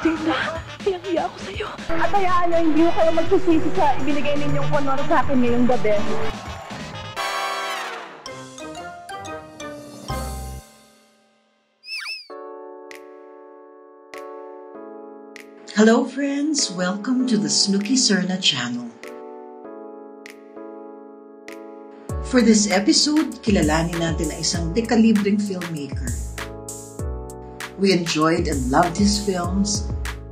Sandra, hiyang-hiya ako sa'yo. At hayaan niyo, hindi ko kayo magsisisi sa ibinigay ninyong honor sa akin ngayong gabi. Hello friends, welcome to the Snooki Serna channel. For this episode, kilalanin natin ang isang dekalibreng filmmaker. We enjoyed and loved his films.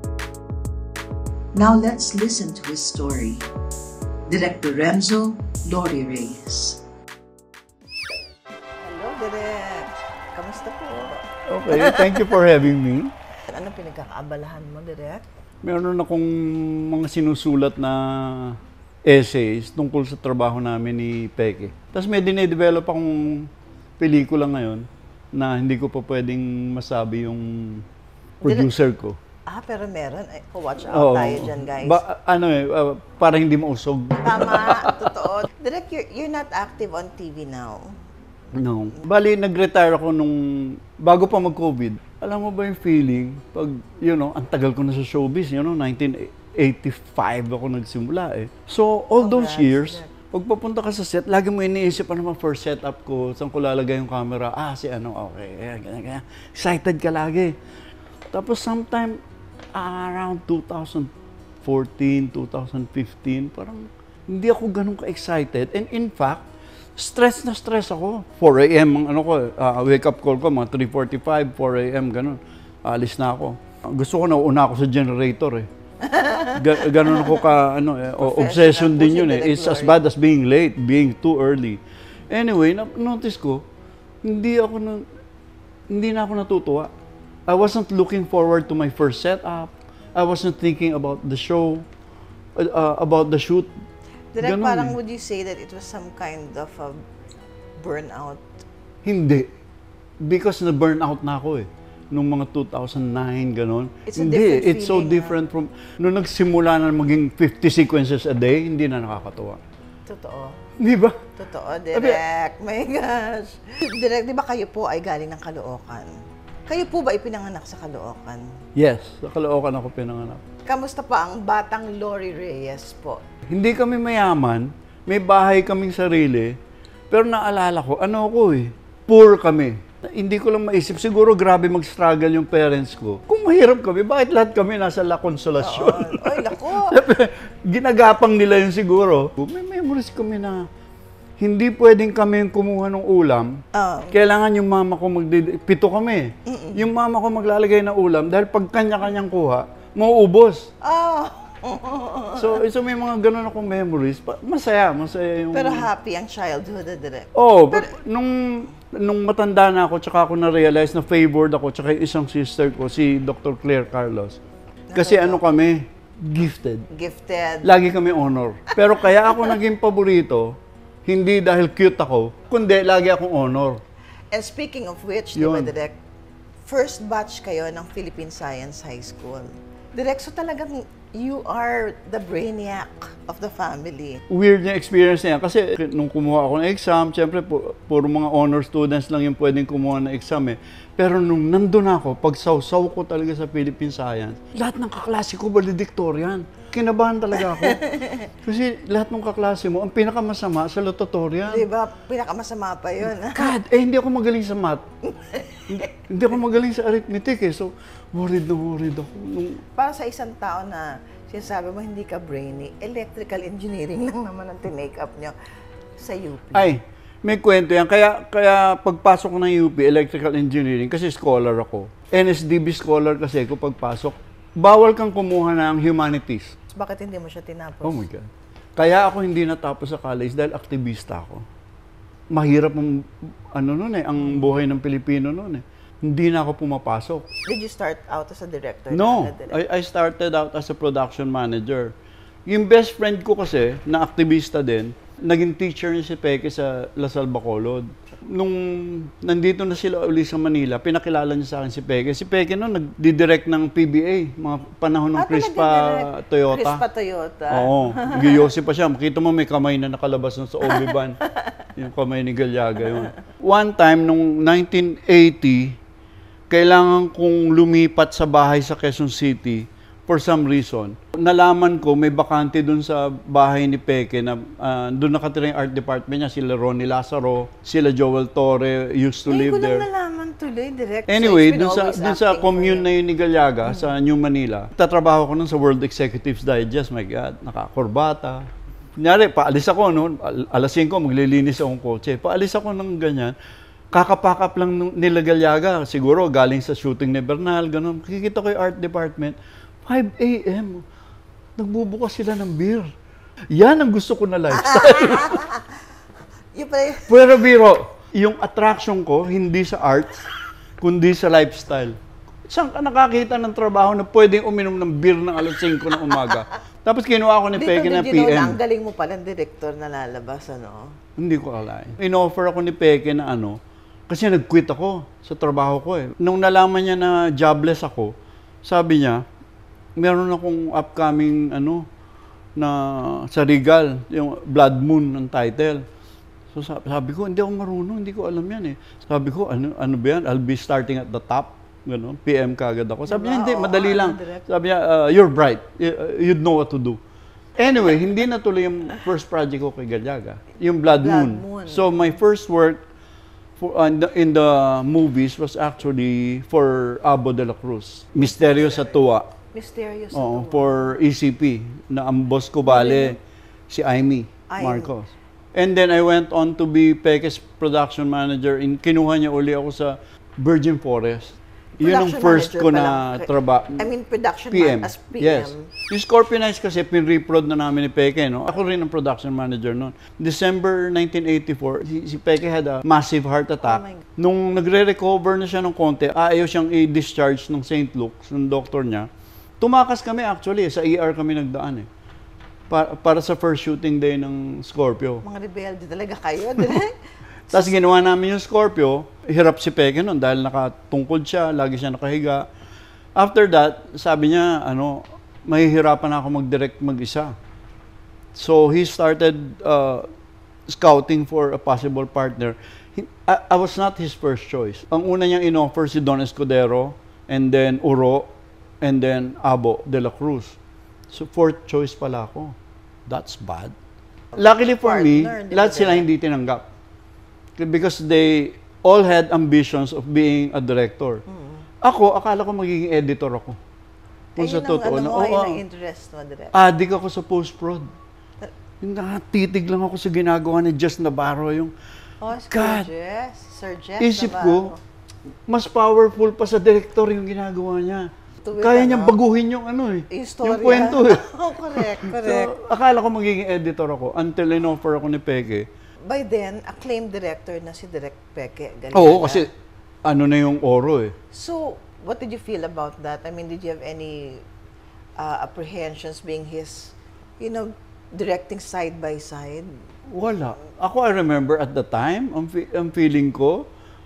Now let's listen to his story. Director Renzo Lori Reyes. Hello, Direk. Kamusta po? Okay, thank you for having me. Anong pinagkakaabalahan mo, Direk? Meron akong mga sinusulat na essays tungkol sa trabaho namin ni Peke. Tapos may dinedevelop akong pelikula ngayon na hindi ko pa pwedeng masabi yung producer ko. Pero meron. Watch out tayo dyan, guys. Para hindi mausog. Tama, totoo. Direk, you're not active on TV now. No. Bali, nag-retire ako nung bago pa mag-COVID. Alam mo ba yung feeling? Pag, ang tagal ko na sa showbiz, 1985 ako nagsimula eh. So, all those years, pag papunta ka sa set, lagi mo iniisip ano naman first setup ko, saan ko lalagay yung camera, okay, ganyan. Excited ka lagi. Tapos sometime around 2014, 2015, parang hindi ako ganun ka-excited. And in fact, stress na stress ako. 4 a.m. Wake up call ko, mga 3:45, 4 a.m. ganun. Alis na ako. Gusto ko nauna ako sa generator eh. Ganun ako obsession din yun eh. It's as bad as being late, being too early. Anyway, notice ko, hindi na ako natutuwa. I wasn't looking forward to my first setup. I wasn't thinking about the show, about the shoot. Direk, parang would you say that it was some kind of a burnout? Hindi. Because na-burnout na ako eh. Nung mga 2009, gano'n. It's so different from... Nung nagsimula na maging 50 sequences a day, hindi na nakakatuwa. Totoo. Di ba? Totoo, Direk. My gosh. Direk, di ba kayo po ay galing ng Caloocan? Kayo po ba ipinanganak sa Caloocan? Yes, sa Caloocan ako pinanganak. Kamusta pa ang batang Lori Reyes po? Hindi kami mayaman, may bahay kaming sarili, pero naalala ko, poor kami. Hindi ko lang maisip, siguro grabe mag-struggle yung parents ko. Kung mahirap kami, bakit lahat kami nasa La Consolacion? Ay, lako! Ginagapang nila yun siguro. May memories kami na hindi pwedeng kami yung kumuha ng ulam. Kailangan yung mama ko pito kami. Yung mama ko maglalagay ng ulam dahil pag kanya-kanyang kuha, mauubos. So may mga ganun akong memories. Masaya yung... Pero happy ang childhood, Direk. Pero nung matanda na ako, tsaka ako na-realize na favored ako, tsaka yung isang sister ko, si Dr. Claire Carlos. Kasi kami, gifted. Gifted. Lagi kami honor. Pero kaya ako naging paborito, hindi dahil cute ako, kundi lagi akong honor. And speaking of which, di ba, Direk, first batch kayo ng Philippine Science High School. Direk, so talagang you are the brainiac of the family. Weird yung experience niya kasi nung kumuha ako ng exam, syempre puro mga honor students lang yung pwedeng kumuha ng exam eh. Pero nung nandun ako, pag sausaw ko talaga sa Philippine Science, lahat ng kaklase ko valedictorian. Kinabahan talaga ako. Kasi lahat ng kaklase mo, ang pinakamasama sa salutatorian. Di ba? Pinakamasama pa yun. God, hindi ako magaling sa math. Hindi ako magaling sa arithmetic eh. So, worried ako. Para sa isang tao na sinasabi mo hindi ka brainy, electrical engineering lang naman ang tinake up nyo sa UP. Ay, may kwento yan. Kaya pagpasok ko ng UP, electrical engineering, kasi scholar ako. NSDB scholar kasi ako pagpasok. Bawal kang kumuha ng humanities. Bakit hindi mo siya tinapos? Oh my God. Kaya ako hindi natapos sa college dahil aktivista ako. Mahirap ang buhay ng Pilipino noon eh. Hindi na ako pumapasok. Did you start out as a director? No, I started out as a production manager. Yung best friend ko kasi, na aktivista din, naging teacher niya si Peke sa Lasal Bacolod. Nung nandito na sila uli sa Manila, pinakilala niya sa akin si Peke. Si Peke noon nagdidirect ng PBA, mga panahon ng Crispa Toyota. Crispa Toyota. Oo, giyosi pa siya. Makita mo may kamay na nakalabas sa Obi-Wan. Yung kamay ni Galyaga yun. One time, nung 1980, kailangan kong lumipat sa bahay sa Quezon City for some reason. Nalaman ko may bakante dun sa bahay ni Peke na dun nakatira yung art department niya, sila Ronnie Lazaro, sila Joel Torre used to live there. Hindi ko lang nalaman tuloy, direct. Anyway, dun sa commune na yun ni Galiaga, sa New Manila, tatrabaho ko nun sa World Executives Digest, my God, nakakurbata. Kunyari, paalis ako, no? Alas 5, maglilinis akong kotse. Paalis ako ng ganyan, kakapack up lang nila Galiaga, siguro galing sa shooting ni Bernal, gano'n. Kikita ko yung art department, 5 a.m. Nagbubukas sila ng beer. Yan ang gusto ko na lifestyle. Pero biro, yung attraction ko, hindi sa arts, kundi sa lifestyle. Saan ka nakakita ng trabaho na pwedeng uminom ng beer ng alas 5 ng umaga? Tapos kinuha ko ni Peke na PM. Ang galing mo palang director na lalabas, ano? Hindi ko alay. In-offer ako ni Peke na kasi nag-quit ako sa trabaho ko eh. Nung nalaman niya na jobless ako, sabi niya, meron akong upcoming na sa Regal, yung Blood Moon ng title. So sabi ko, hindi ako marunong, hindi ko alam yan eh. Sabi ko, ano ba yan? I'll be starting at the top. Gano'n, PM kagad ako. Sabi niya, hindi, madali lang. Sabi niya, you're bright. You'd know what to do. Anyway, hindi na tuloy yung first project ko kay Galiaga. Yung Blood Moon. So my first work in the movies was actually for Abo de la Cruz. Misteryo sa Tuwa. Mysterious. Oo, for ECP, na ang boss ko bale, si Aimee Marcos. And then I went on to be Peke's production manager. Kinuha niya uli ako sa Virgin Forest. Yun ang first ko na trabaho. I mean, production PM. As PM. Yes. Yung Scorpion Eyes kasi pinreprod na namin ni Peke, no? Ako rin ang production manager noon. December 1984, si Peke had a massive heart attack. Nung nagre-recover na siya ng konti, ayaw siyang i-discharge ng St. Luke's, ng doktor niya. Tumakas kami actually, sa ER kami nagdaan eh. Para sa first shooting day ng Scorpio. Mga rebelde talaga kayo. Tapos ginawa namin yung Scorpio, hirap si Peke nun dahil nakatungkod siya, lagi siya nakahiga. After that, sabi niya, mahihirapan na ako mag-direct mag-isa. So he started scouting for a possible partner. I was not his first choice. Ang una niyang in-offer si Don Escudero, and then Uro, and then Abo de la Cruz. So fourth choice pala ako. That's bad. Luckily for me, lahat sila hindi tinanggap. Because they all had ambitions of being a director. Ako, akala ko magiging editor ako. Kung sa totoo na. Ang interest mo, direct? Adik ako sa post-prod. Nakatitig lang ako sa ginagawa ni Jess Navarro. Yung, God, Sir Jess isip ko, mas powerful pa sa director yung ginagawa niya. Kaya niyang baguhin yung yung kwento eh. Correct. So, akala ko magiging editor ako until in-offer ako ni Peke. By then, acclaimed director na si Direk Peke Galiaga. Oo, kasi na yung Oro eh. So, what did you feel about that? I mean, did you have any apprehensions being his, directing side by side? Wala. Ako, I remember at the time, ang feeling ko,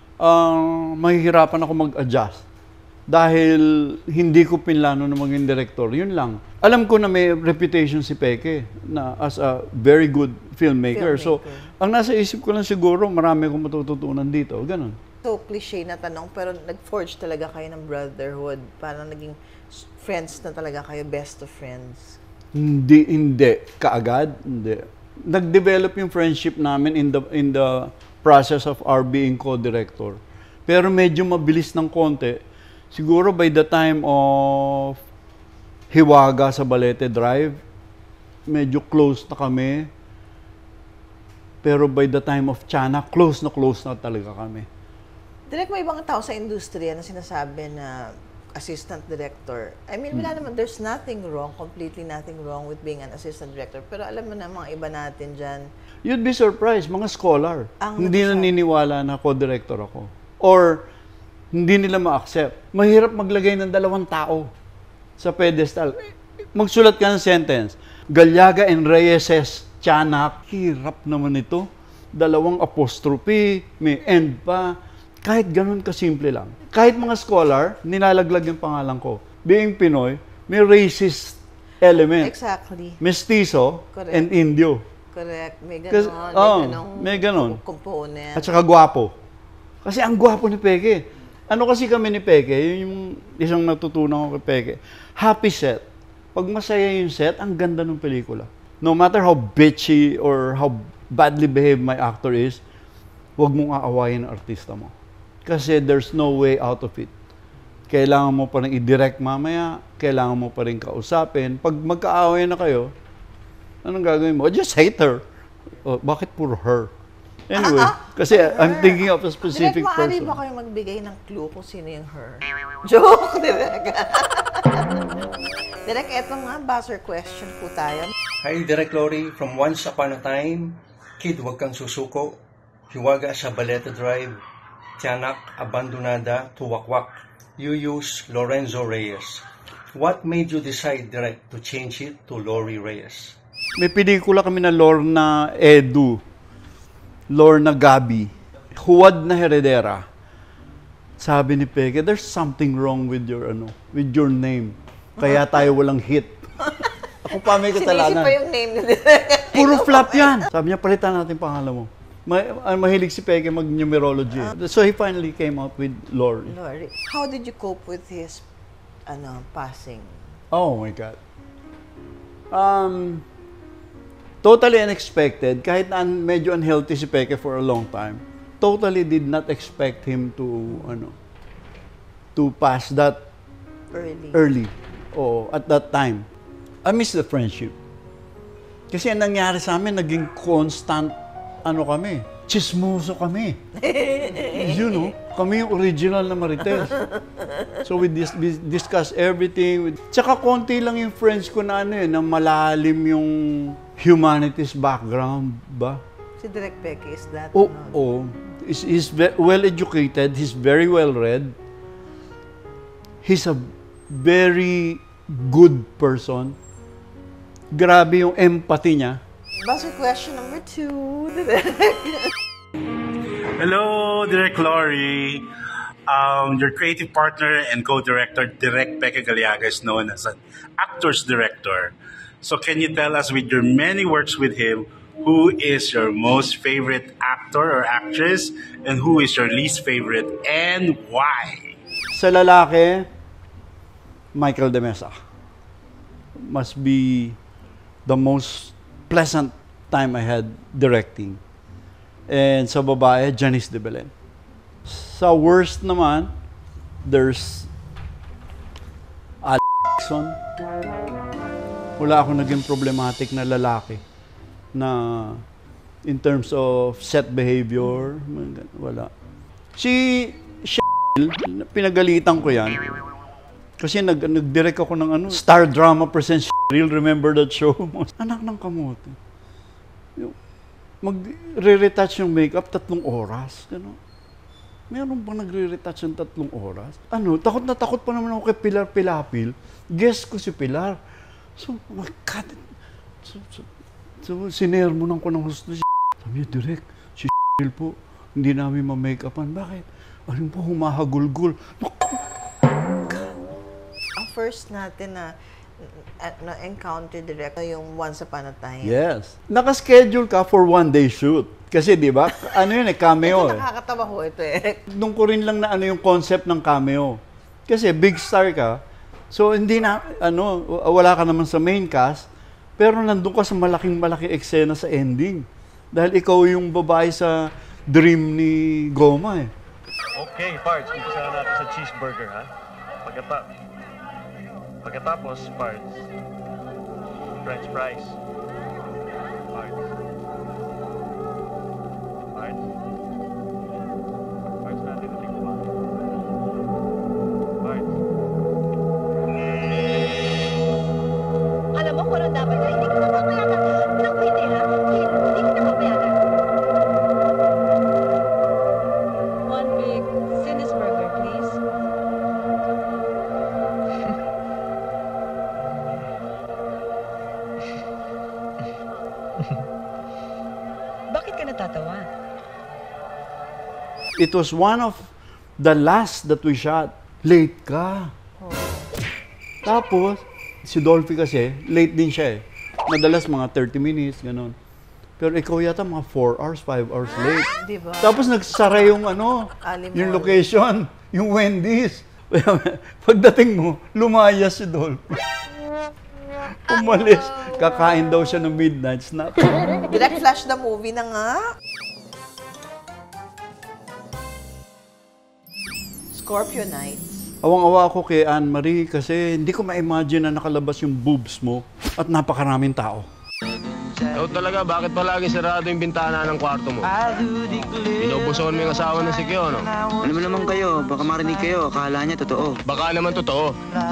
mahihirapan ako mag-adjust. Dahil hindi ko pinlano na maging director. Yun lang. Alam ko na may reputation si Peke na as a very good filmmaker. So, ang nasa isip ko lang siguro, marami akong matututunan dito. Ganon. So, cliche na tanong, pero nag-forge talaga kayo ng brotherhood. Parang naging friends na talaga kayo, best of friends. Hindi. Kaagad? Hindi. Nag-develop yung friendship namin in the process of our being co-director. Pero medyo mabilis ng konti. Siguro by the time of Hiwaga sa Balete Drive, medyo close na kami. Pero by the time of Tiana, close na talaga kami. Direk, may ibang tao sa industriya na sinasabi na assistant director. I mean, wala naman, there's nothing wrong, completely nothing wrong with being an assistant director. Pero alam mo na mga iba natin dyan. You'd be surprised, mga scholar. Hindi naniniwala na co-director ako. Or hindi nila ma-accept. Mahirap maglagay ng 2 tao sa pedestal. Magsulat ka ng sentence. Galiaga and Reyes Tiana. Hirap naman ito. 2 apostrophe, may end pa. Kahit ganun kasimple lang. Kahit mga scholar, nilalaglag yung pangalan ko. Being Pinoy, may racist element. Exactly. Mestizo and Indio. Correct. May ganon. May ganon. Component. At saka gwapo. Kasi ang gwapo ni Peke. Ano kasi kami ni Peke, yun yung isang natutunan ko kay Peke. Happy set. Pag masaya yung set, ang ganda ng pelikula. No matter how bitchy or how badly behaved my actor is, huwag mong aawayin ang artista mo. Kasi there's no way out of it. Kailangan mo pa rin i-direct mamaya, kailangan mo pa rin kausapin. Pag magkaaway na kayo, anong gagawin mo? Just hate her. Oh, bakit puro her? Anyway, kasi I'm thinking of a specific Direk, maaari person. ba kayo magbigay ng clue kung sino yung her? Joke, Direk. Direk, eto nga, buzzer question po tayo. Hi, Direk Lori. From Once Upon a Time, Kid, Wag Kang Susuko, Hiwaga sa Baleta Drive, Tiyanak, Abandonada, Tuwakwak. You use Lorenzo Reyes. What made you decide, Direk, to change it to Lori Reyes? May pelikula kami na Lorna Edu, Lorna Gabi, Huwad na Heredera. Sabi ni Peke, there's something wrong with your name. Kaya tayo walang hit. Ako pa may kasalanan. Sinisip pa yung name ni Direk. Puro flop yan. Sabi niya, palitan natin pangalan mo. Mahilig si Peke mag-numerology. So he finally came out with Lori. Lori, how did you cope with his passing? Oh my God. Totally unexpected. Kahit na medyo unhealthy si Peke for a long time, totally did not expect him to pass that early. Oh, at that time. I miss the friendship. Kasi ang nangyari sa amin, naging constant, kami, chismoso kami. You know, kami yung original na Marites. So we discuss everything. Tsaka konti lang yung friends ko na na malalim yung humanities background ba? Si Direk Peke is that? Oh. He's well educated, he's very well read. He's a very good person. Grabe yung empathy niya. Buzzer question number 2, Direk. Hello, Direk Lori. Your creative partner and co-director, Direk Peke Galiaga, is known as an actor's director. So can you tell us, with your many works with him, who is your most favorite actor or actress, and who is your least favorite, and why? Sa lalaki, Michael De Mesa. Must be the most pleasant time I had directing. And sa babae, Janice de Belen. Sa worst naman, there's Alexon. Wala akong naging problematic na lalaki na in terms of set behavior, wala. Si pinagalitan ko yan kasi nag-direct ako ng Star Drama Presents Real. Remember that show? Anak ng kamote. Magre-retouch yung makeup 3 oras. Meron bang nagre-retouch yung 3 oras? Takot na takot pa naman ako kay Pilar Pilapil. Guess ko si Pilar. So, oh my God. So sinermonan ko ng husto. Sabi niya, Direk, si po, hindi namin ma-makeupan. Bakit? Alin po, humahagulgul. Ang first natin na encounter Direk yung Once Upon a Time. Yes. Nakaschedule ka for 1-day shoot. Kasi di ba, cameo. Ito nakakatawa ko ito Nung ko rin lang na yung concept ng cameo. Kasi big star ka, so hindi na, wala ka naman sa main cast, pero nandun ka sa malaking eksena sa ending. Dahil ikaw yung babae sa dream ni Goma Okay, parts. Umpisa na natin sa cheeseburger, ha? Pagkatapos, parts. French fries. Parts. Parts natin na tingnan. Parts. Alam mo kung ano dapat na hindi kita papayagan. Naku, hindi ha. Hindi kita papayagan. One big Sinus burger, please. Bakit ka natatawa? It was one of the last that we shot. Late ka. Tapos, si Dolphy kasi, late din siya Madalas mga 30 minutes, gano'n. Pero ikaw yata mga 4 hours, 5 hours late. Diba? Tapos nagsara yung yung location. yung Wendy's. Pagdating mo, lumayas si Dolphy. Umalis. Kakain daw siya ng midnight snack. Direct Flash the movie na nga. Scorpio Nights. Awang-awa ako kay Anne-Marie kasi hindi ko ma-imagine na nakalabas yung boobs mo at napakaraming tao. Ikaw talaga, bakit palagi sarado yung bintana ng kwarto mo? Binubuson mo yung asawa ng si Kyo, no? Ano mo naman kayo, baka marinig kayo, akala niya totoo. Baka naman totoo.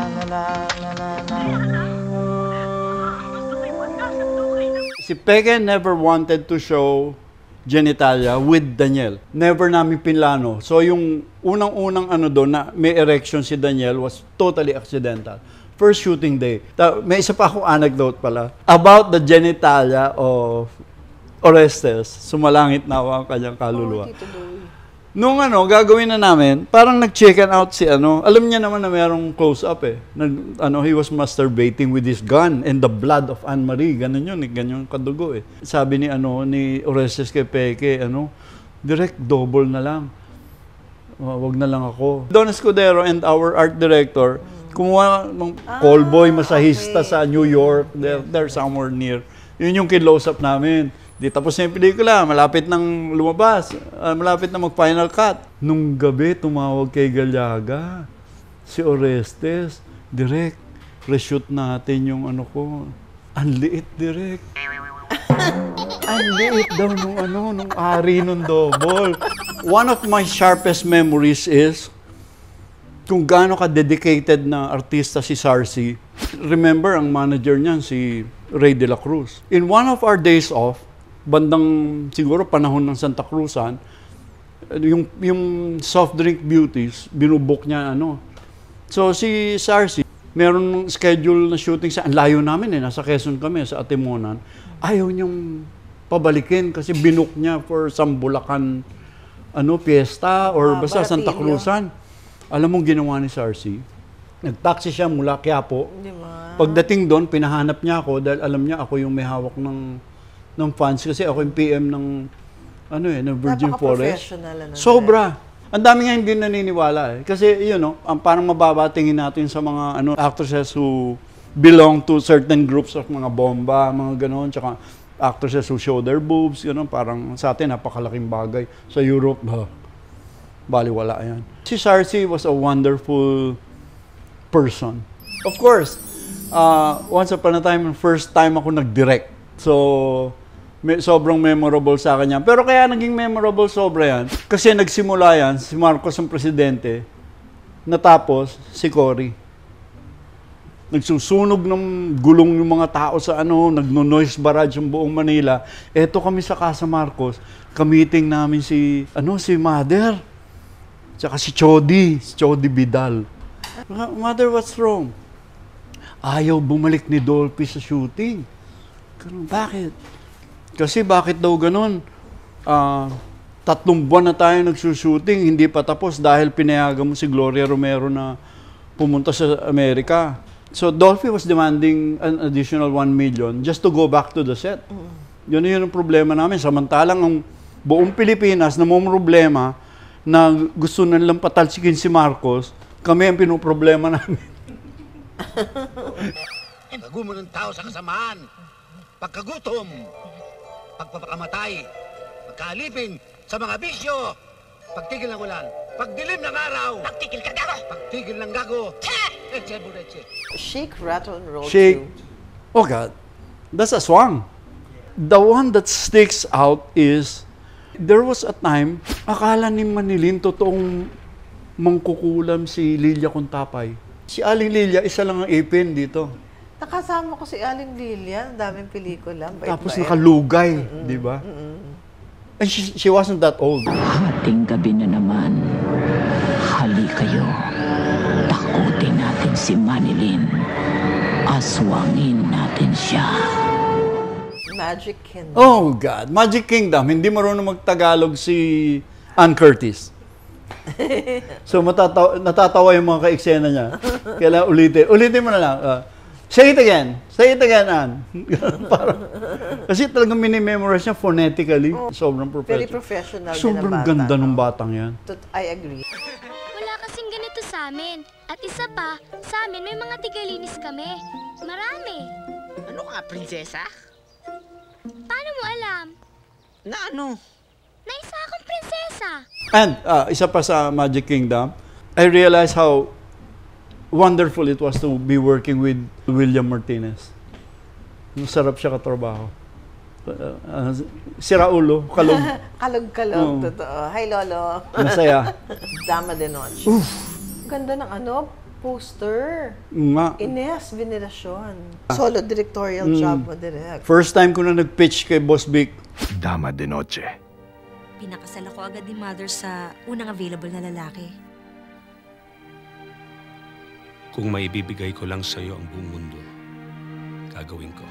Si Peke never wanted to show genitalia with Daniel. Never namin pinlano. So yung unang-unang ano doon na may erection si Daniel was totally accidental. First shooting day. May isa pa akong anecdote pala about the genitalia of Orestes. Sumalangit na ang kanyang kaluluwa. Nung gagawin na namin, parang nag-chicken out si alam niya naman na mayroong close-up eh. He was masturbating with his gun and the blood of Anne-Marie. Ganun yun, ganyan kadugo eh. Sabi ni Orestes kay Peke, direct double na lang. Wag na lang ako. Don Escudero and our art director, kumuha ng callboy masahista sa New York. They're somewhere near. Yun yung kinlose-up namin. Di tapos na yung pelikula, malapit nang lumabas, malapit na mag-final cut. Nung gabi, tumawag kay Galiaga, si Orestes, direct, reshoot natin yung ko. Ang liit, direct. Ang liit daw nung ari nung double. One of my sharpest memories is kung gaano ka-dedicated na artista si Sarsi. Remember, ang manager niyan, si Ray de la Cruz. In one of our days off, bandang siguro panahon ng Santa Cruzan, yung soft drink beauties, binubok niya So si Sarsi, meron schedule na shooting sa, ang layo namin nasa Quezon kami, sa Atimonan. Ayaw niyang pabalikin kasi binook niya for some Bulacan fiesta or basta Santa Cruzan. Alam mo ginawa ni Sarsi? Nag-taxi siya mula Quiapo. Pagdating doon, pinahanap niya ako dahil alam niya ako yung may hawak ng fans kasi ako yung PM ng ng Virgin Forest. Sobra. Ang dami nga hindi naniniwala eh. Kasi ang parang mababatingin natin sa mga actresses who belong to certain groups of mga bomba, mga gano'n, tsaka actresses who show their boobs, parang sa atin napakalaking bagay. Sa Europe, baliwala yan. Si Sarsi was a wonderful person. Of course, once upon a time, first time ako nag-direct. So, sobrang memorable sa akin yan. Pero kaya naging memorable sobra yan, kasi nagsimula yan, si Marcos ang presidente, natapos si Cory. Nagsusunog ng gulong yung mga tao sa nagno-noise barrage yung buong Manila. Eto kami sa Casa Marcos, ka-meeting namin si Mother, tsaka si Chody Vidal. Mother, what's wrong? Ayaw bumalik ni Dolphy sa shooting. Bakit? Kasi bakit daw ganun? 3 buwan na tayo nagsushooting, hindi pa tapos dahil pinayagan mo si Gloria Romero na pumunta sa Amerika. So Dolphy was demanding an additional 1 million just to go back to the set. Yun ang problema namin. Samantalang ang buong Pilipinas namumroblema na gusto nilang patalsikin si Marcos, kami ang pinoproblema namin. Paggumo ng tao sa kasamaan, pagkagutom, pagpapakamatay, pagkaalipin sa mga bisyo, pagtigil ng ulan, pagdilim ng araw, pagtigil ka gago, pagtigil ng gago, Shake, rattle, and roll. Shake. Oh God, that's a song. The one that sticks out is, there was a time, akala ni Manilin totoong mangkukulam si Lilia Contapay. Si Aling Lilia, isa lang ang ipin dito. Nakasama ko si Aling Lilia, ang daming pelikula. Tapos nakalugay, di ba? And she wasn't that old. Hating gabi na naman. Hali kayo. Takutin natin si Manilin. Aswangin natin siya. Magic Kingdom. Oh God, Magic Kingdom. Hindi marunong magtagalog si Ann Curtis. So natatawa yung mga ka-eksena niya. Kailangan ulitin mo na lang. Say it again, Ann. Kasi talagang minimemorize niya phonetically. Sobrang professional. Very professional. Sobrang ganda ng batang yan. I agree. Wala kasi sa amin. At isa pa, sa amin may mga tigalinis kami. Marami. Ano ka, prinsesa? Paano mo alam? Na ano? Na isa akong prinsesa. And isa pa sa Magic Kingdom, I realized how wonderful it was to be working with William Martinez. Masarap siya katrabaho. Sira ulo, kalog. Kalog-kalog, totoo. Hi, Lolo. Masaya. Dama de Noche. Ganda ng poster. Nga. Ines Veneracion. Solo directorial job mo, direct. First time ko na nag-pitch kay Boss Vic. Dama de Noche. Pinakasal ako agad ni Mother sa unang available na lalaki. Kung maibibigay ko lang sa'yo ang buong mundo, gagawin ko.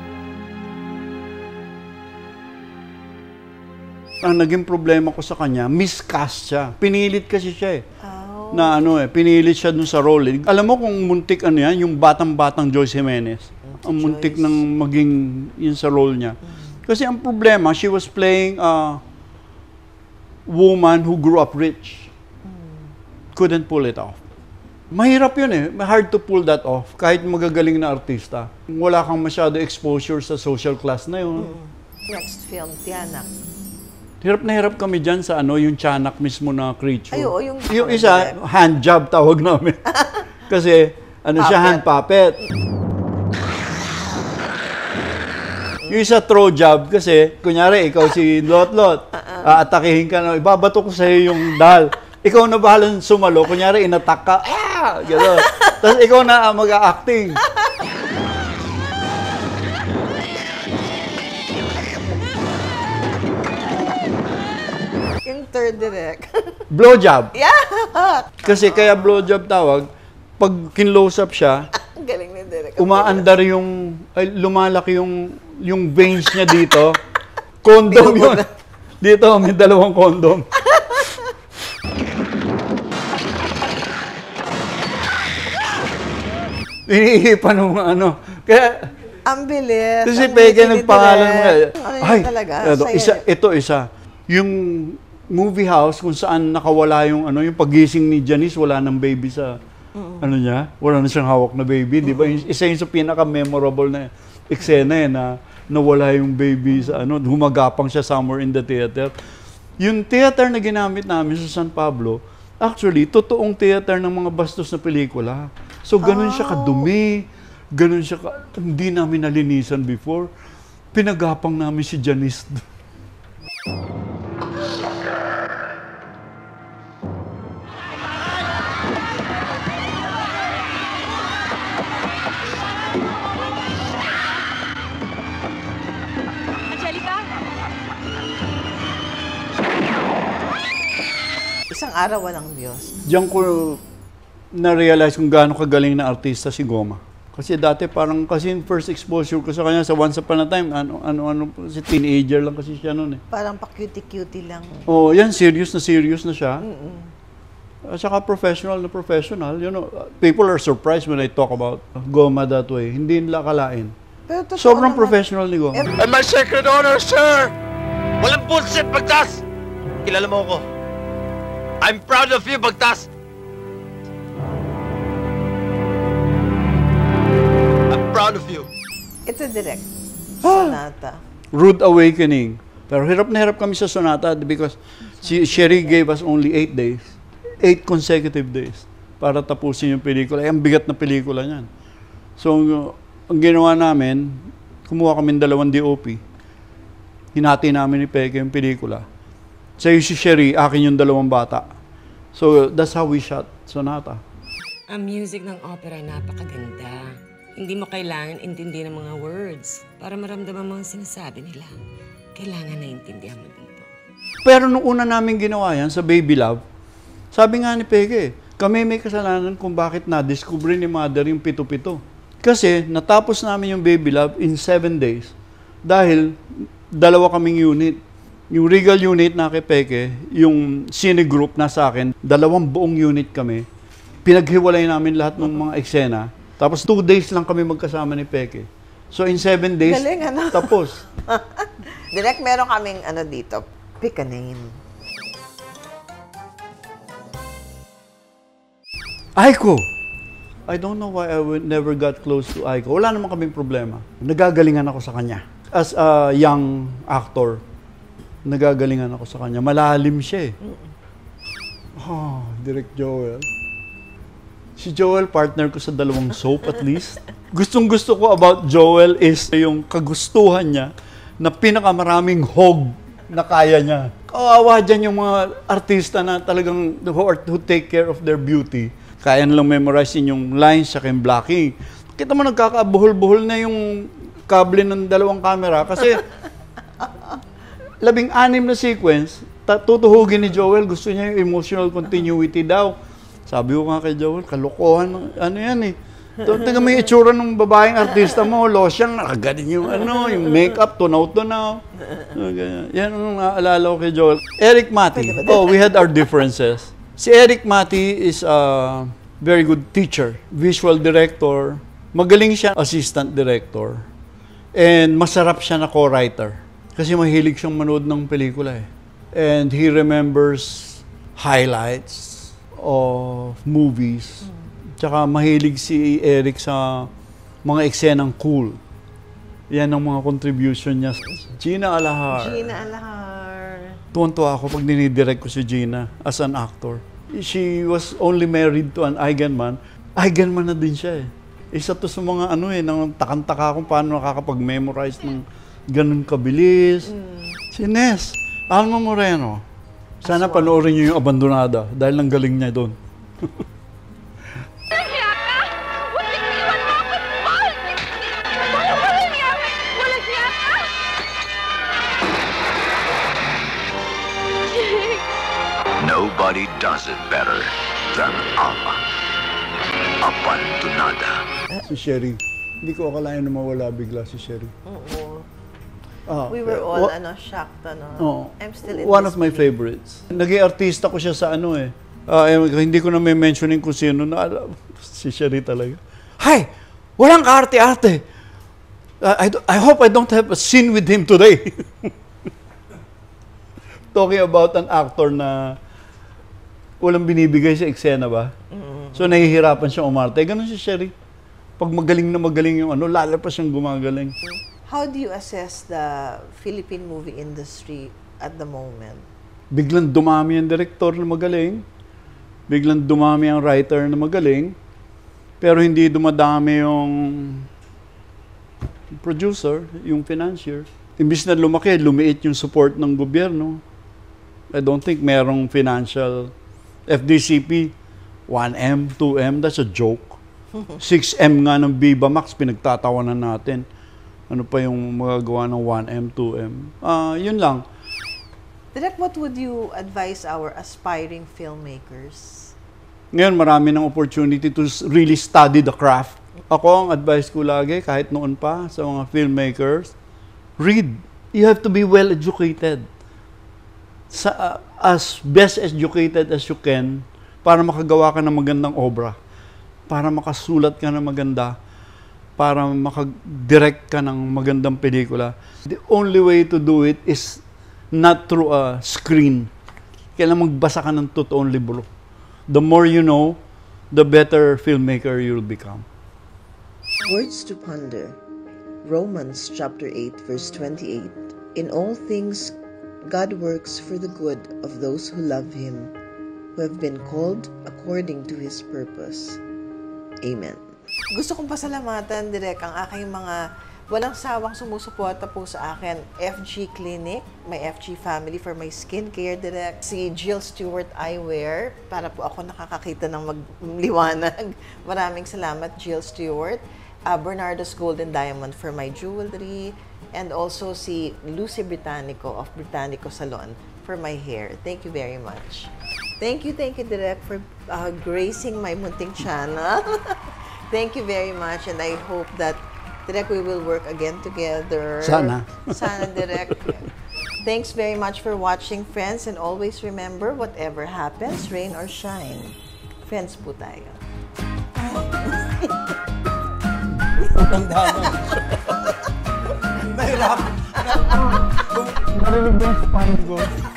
Ang naging problema ko sa kanya, miscast siya. Pinilit kasi siya Na pinilit siya dun sa role. Alam mo kung muntik yung batang-batang Joyce Jimenez. Ang muntik ng maging yun sa role niya. Kasi ang problema, she was playing a woman who grew up rich. Couldn't pull it off. Mahirap yun hard to pull that off kahit magagaling na artista. Wala kang masyado exposure sa social class na yun. Next film, Tiyanak. Hirap na hirap kami dyan sa yung tiyanak mismo na creature. Ay, oo, yung isa, hand job tawag namin. Kasi, siya, hand puppet. Yung isa, throw job. Kasi, kunyari, ikaw si Lot-Lot. Aatakihin ka na, ibabato ko sa'yo yung dal. Ikaw na bahalang sumalo. Kunyari, inatak ka. Gano'n. Tapos ikaw na mag-a-acting. Third direct. Blowjob. Yeah! Kasi kaya blowjob tawag, pag kinlose up siya, galing ni direct. Umaandar lumalaki yung veins niya dito. Condom yun. Dito, may 2 condom. Iniipan ng Kaya, ang bilis. Kasi Pege nagpangalan mo. Ay, talaga. Isa. Yung movie house kung saan nakawala yung yung pagising ni Janice, wala nang baby sa niya, wala na siyang hawak na baby, di ba? Isa yung sa pinaka-memorable na eksena na nawala yung baby sa humagapang siya somewhere in the theater. Yung theater na ginamit namin sa San Pablo, actually, totoong theater ng mga bastos na pelikula. So, ganun siya kadumi, ganun siya hindi namin nalinisan before. Pinagapang namin si Janice. Isang araw walang Diyos. Diyan ko na-realize kung gaano kagaling na artista si Goma. Kasi dati kasi first exposure ko sa kanya sa Once Upon a Time, si teenager lang kasi siya noon Parang pa-cutie-cutie lang. Oh, yan, serious na siya. At saka professional. People are surprised when I talk about Goma that way. Hindi nila akalain. Sobrang professional ni Goma. And my sacred honor, sir! Walang bullshit, Bagtas! Kilala mo ako. I'm proud of you, Bagtas! I'm proud of you. Ito direct. Sonata. Rude Awakening. Pero hirap na hirap kami sa Sonata because Sherry gave us only 8 days. 8 consecutive days para tapusin yung pelikula. Ang bigat na pelikula niyan. So, ang ginawa namin, kumuha kami 2 DOP. Hinati namin ni Peke yung pelikula. Sa'yo si Sherry, akin yung 2 bata. So, that's how we shot Sonata. Ang music ng opera ay napakaganda. Hindi mo kailangan intindihan ng mga words para maramdaman mo ang sinasabi nila. Kailangan naiintindihan mo dito. Pero nung una namin ginawa yan sa Baby Love, sabi nga ni Peke, kami may kasalanan kung bakit na-discover ni Mother yung 7-7. Kasi natapos namin yung Baby Love in 7 days dahil 2 kaming unit. Yung Regal unit na kay Peke, yung Cine Group na sa akin, 2 buong unit kami. Pinaghiwalay namin lahat ng mga eksena. Tapos 2 days lang kami magkasama ni Peke. So in 7 days, galing, tapos. Direct, meron kaming dito. Pick a name. Aiko! I don't know why I never got close to Aiko. Wala naman kaming problema. Nagagalingan ako sa kanya. As a young actor, nagagalingan ako sa kanya. Malalim siya eh. Oh, Direk Joel. Si Joel, partner ko sa 2 soap at least. Gustong-gusto ko about Joel is yung kagustuhan niya na pinakamaraming hog na kaya niya. Kawawa dyan yung mga artista na talagang who take care of their beauty. Kaya nilang memorize yung lines sa yung blocking. Kita mo nagkakabuhol-buhol na yung kable ng 2 camera kasi 16 na sequence, tutuhugin ni Joel, gusto niya yung emotional continuity daw. Sabi ko nga kay Joel, kalokohan, ano yan eh. Tingnan mo yung itsura ng babaeng artista mo, losyang, nakaganin yung yung makeup, tunaw-tunaw. Yan ang naalala ko kay Joel. Eric Mati, we had our differences. Si Eric Mati is a very good teacher, visual director, magaling siya assistant director, and masarap siya na co-writer. Kasi mahilig siyang manood ng pelikula eh. And he remembers highlights of movies. Tsaka mahilig si Eric sa mga eksenang cool. Yan ang mga contribution niya. Gina Alahar. Tuwan-tuwa ako pag dinidirect ko si Gina as an actor. She was only married to an Eigenman. Eigenman na din siya eh. Isa to sa mga nang takang-taka kung paano nakakapag-memorize ng ganun kabilis. Si Ness, Alma Moreno. Sana panoorin niyo yung Abandonada dahil ang galing niya doon. Nobody does it better than Alma. Abandonada. Si Sherry. Hindi ko akalain na mawala bigla si Sherry. We were all shocked. I'm still in one of my favorites. Naging artista ko siya sa hindi ko na may mentioning kung sino na si Sherry talaga. Hi! Walang kaarte-arte! I hope I don't have a scene with him today. Talking about an actor na walang binibigay sa eksena ba? So nahihirapan siya umarte. Ganun si Sherry. Pag magaling na magaling yung lalo pa siyang gumagaling. How do you assess the Philippine movie industry at the moment? Biglang dumami ang director na magaling. Biglang dumami ang writer na magaling. Pero hindi dumadami yung producer, yung financier. Imbis na lumaki, lumiit yung support ng gobyerno. I don't think merong financial FDCP, 1M, 2M, that's a joke. 6M nga ng Viva Max, pinagtatawanan natin. Ano pa yung magagawa ng 1M, 2M? Yun lang. Direk, what would you advise our aspiring filmmakers? Ngayon, marami ng opportunity to really study the craft. Ako, ang advice ko lagi, kahit noon pa, sa mga filmmakers, read. You have to be well-educated. As best educated as you can, para makagawa ka ng magandang obra. Para makasulat ka ng maganda. Para makag-direct ka ng magandang pelikula. The only way to do it is not through a screen. Kailangan magbasa ka ng totoong libro. The more you know, the better filmmaker you'll become. Words to ponder. Romans chapter 8, verse 28. In all things, God works for the good of those who love Him, who have been called according to His purpose. Amen. Gusto kong pasalamatan, Direk, ang aking mga walang sawang sumusuporta po sa akin. FG Clinic, my FG family for my skincare, Direk. Si Jill Stewart Eyewear, para po ako nakakakita ng magliwanag. Maraming salamat, Jill Stewart. Bernardo's Gold and Diamond for my jewelry. And also si Lucy Britannico of Britannico Salon for my hair. Thank you very much. Thank you, Direk, for gracing my munting channel. Thank you very much, and I hope that, Direk, we will work again together. Sana. Sana, Direk. Thanks very much for watching, friends, and always remember, whatever happens, rain or shine, friends po tayo. Nahirap. Narinig ba yung spine ko?